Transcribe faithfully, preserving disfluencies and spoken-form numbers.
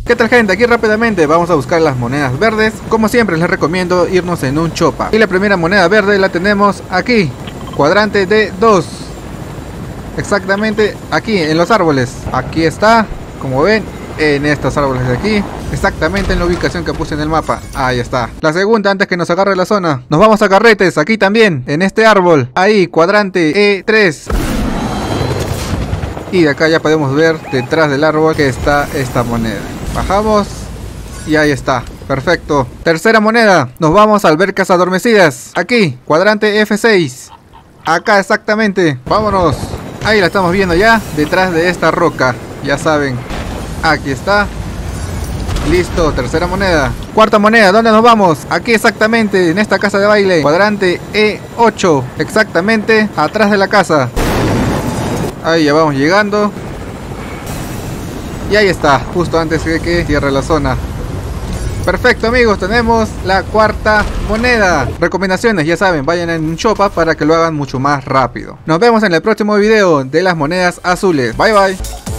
¿Qué tal, gente? Aquí rápidamente vamos a buscar las monedas verdes. Como siempre les recomiendo irnos en un chopa. Y la primera moneda verde la tenemos aquí, cuadrante de dos. Exactamente aquí en los árboles. Aquí está, como ven, en estos árboles de aquí. Exactamente en la ubicación que puse en el mapa. Ahí está. La segunda, antes que nos agarre la zona, nos vamos a carretes. Aquí también, en este árbol. Ahí, cuadrante E tres. Y de acá ya podemos ver detrás del árbol que está esta moneda. Bajamos y ahí está. Perfecto. Tercera moneda. Nos vamos a albercas adormecidas. Aquí, cuadrante F seis. Acá exactamente. Vámonos. Ahí la estamos viendo ya. Detrás de esta roca. Ya saben. Aquí está. Listo. Tercera moneda. Cuarta moneda. ¿Dónde nos vamos? Aquí exactamente. En esta casa de baile. Cuadrante E ocho. Exactamente. Atrás de la casa. Ahí ya vamos llegando. Y ahí está, justo antes de que cierre la zona. Perfecto, amigos, tenemos la cuarta moneda. Recomendaciones, ya saben, vayan en un chopa para que lo hagan mucho más rápido. Nos vemos en el próximo video de las monedas azules. Bye bye.